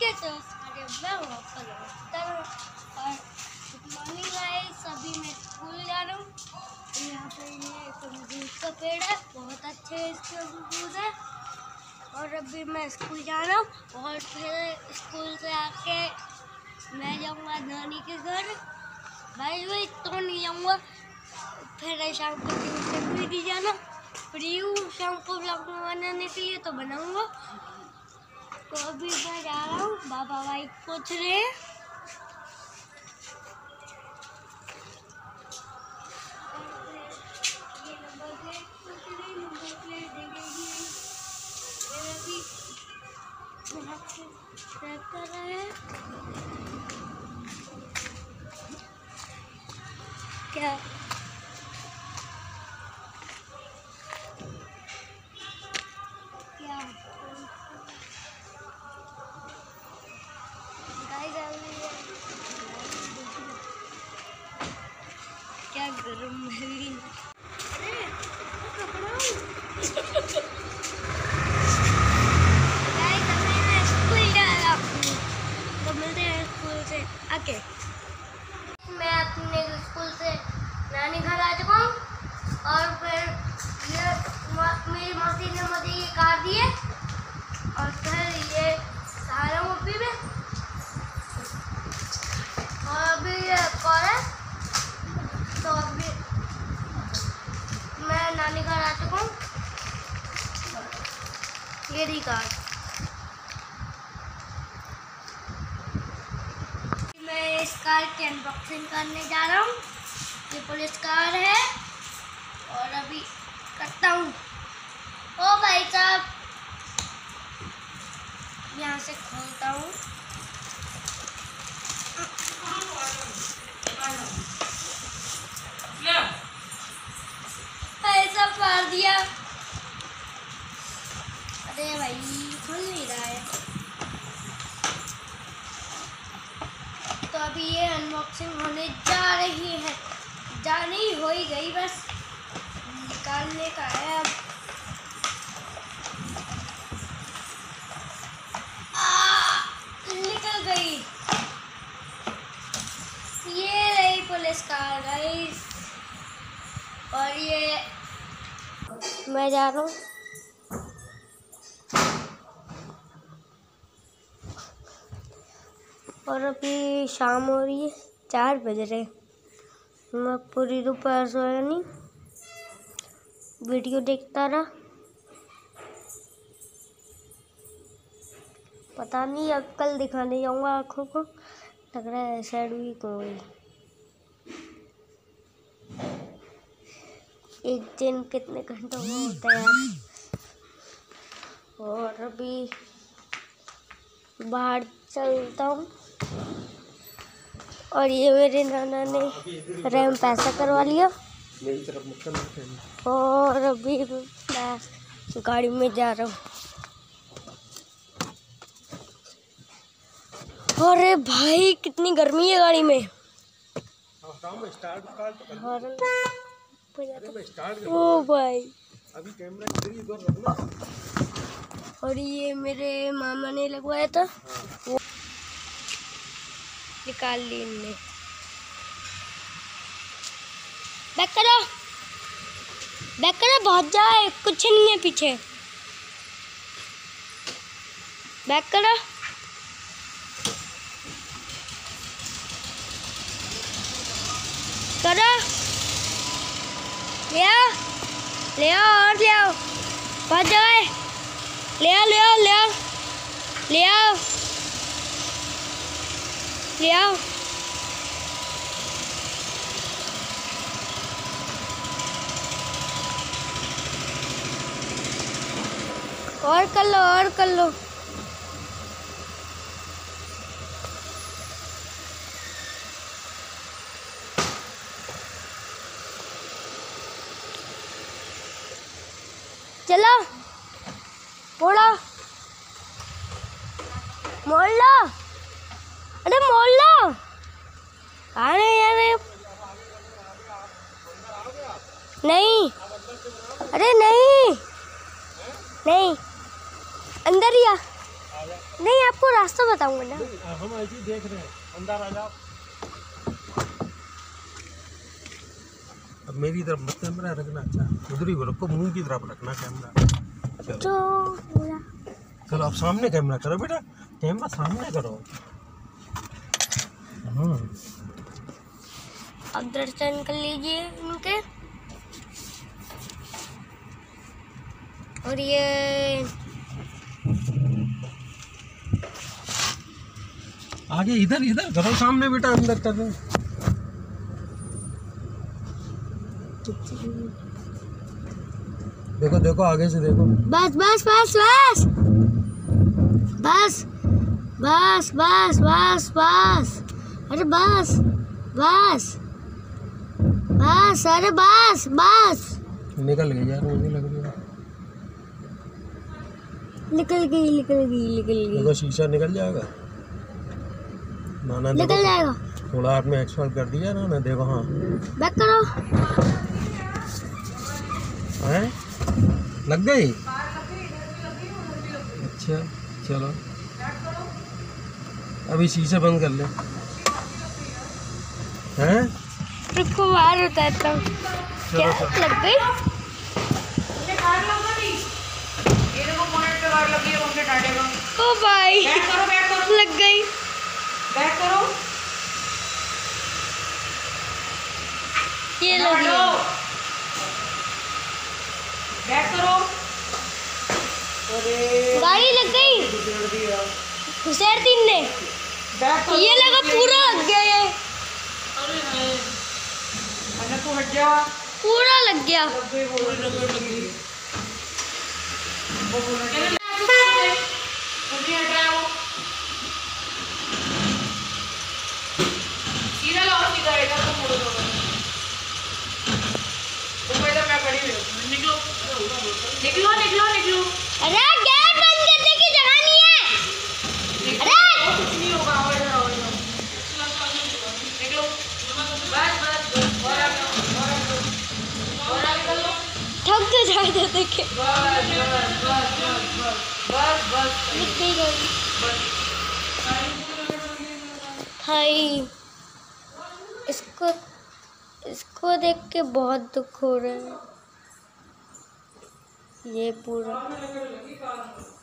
तो सारे और गुड मॉर्निंग गाइस। अभी मैं स्कूल जा रहा हूँ। यहाँ पे ये अमरूद का पेड़ है, बहुत अच्छे इसके अमरूद है। और अभी मैं स्कूल जा रहा हूँ और फिर स्कूल से आके मैं जाऊँगा नानी के घर। भाई तो नहीं जाऊँगा, फिर शाम को ट्यूशन भी जाना। फ्री हूँ शाम को ब्लॉग बनाने के लिए तो बनाऊँगा। तो अभी मैं जा रहा हूँ, बाबा बाइक पूछ रहे हैं। चेक कर रहे हैं क्या क्या क्या गरम है। तो मिलते हैं स्कूल से आके। मैं अपने स्कूल से नानी घर आ चुका हूँ और फिर ये मेरी मौसी ने मुझे ये कार दी है और फिर ये सारा अभी में और अभी ये कॉल है। तो अभी मैं नानी घर आ चुका हूँ। ये रही कार। मैं इस कार की अनबॉक्सिंग करने जा रहा हूँ। ये पुलिस कार है और अभी करता हूँ। ओ भाई साहब, यहाँ से खोलता हूँ। ऐसा फाड़ दिया। अरे भाई खुल नहीं रहा है। तो अभी ये अनबॉक्सिंग होने जा रही है, जानी हो ही गई, बस निकालने का है अब। निकल गई। ये रही पुलिस कार गाइस। और ये मैं जा रहा हूँ। और अभी शाम हो रही है, 4 बज रहे। मैं पूरी दोपहर सोया नहीं, वीडियो देखता रहा। पता नहीं अब कल दिखाने जाऊँगा आँखों को, लग रहा है साइड वीक हो गई। एक दिन कितने घंटों में होता है यार। और अभी बाहर चलता हूँ। और ये मेरे नाना ने रैम पैसा करवा लिया और अभी मैं गाड़ी में जा रहा हूँ। अरे भाई कितनी गर्मी है गाड़ी में। ओ भाई अभी कैमरा और ये मेरे मामा ने लगवाया था, वो निकाल ली इनने। बैक करो बहुत जाए, कुछ नहीं है पीछे। बैक करो। करो, ले आओ ले आओ और ले आओ, बहुत जाए, ले आओ ले आओ ले आओ ले आओ ले आओ। और कर लो और कर लो। चलो मोड़ा मोड़ लो। अरे मोड़ लो। कहाँ है यार? नहीं, अरे नहीं नहीं, अंदर ही आ। नहीं, आपको रास्ता बताऊंगा ना। हम ऐसे ही देख रहे हैं, अंदर आ जाओ। अब मेरी तरफ मत कैमरा रखना, अच्छा उधर ही रखो, मुंह की तरफ रखना कैमरा। चलो चलो, अब सामने कैमरा करो बेटा, कैमरा सामने करो। अब दर्शन कर लीजिए उनके। और ये आगे इधर इधर करो, सामने बेटा अंदर कर रहे। देखो देखो, आगे से देखो। बस बस बस बस बस बस बस बस बस, अरे बस बस बस, अरे बस बस। निकल गई यार, मुझे लग रही है निकल गई निकल गई निकल गई। देखो शीशा निकल जाएगा ना, ना निकल जाएगा। थोड़ा आपने एक्सपर्ट कर दिया ना, ना देखो। हाँ बैक करो। है लग गई। अच्छा चलो, अभी शीशे बंद कर ले। हैं रुको, बाहर उतारता हूँ। क्या लग गई? ओ भाई, लग गई। बैक करो, ये लगी। बैक करो। गाड़ी लग गई, घुसेड़ तीन ने। ये लगा, पूरा लग गया ये। तू हट जा। पूरा लग गया। सीधा लाओ, सीधा इधर को मोड़ो दोनों। इधर मैं खड़ी हुई हूँ। निकलो निकलो निकलो निकलो। अरे गेट बंद करने की जगह नहीं है। अरे कुछ नहीं होगा, आओ इधर आओ इधर। निकलो, बस बस और आगे और आगे कर लो। थक तो जाए देखे। बस बस बस बस बस बस निकल गई। बस। हाय, इसको देख के बहुत दुख हो रहा है। ये पूरा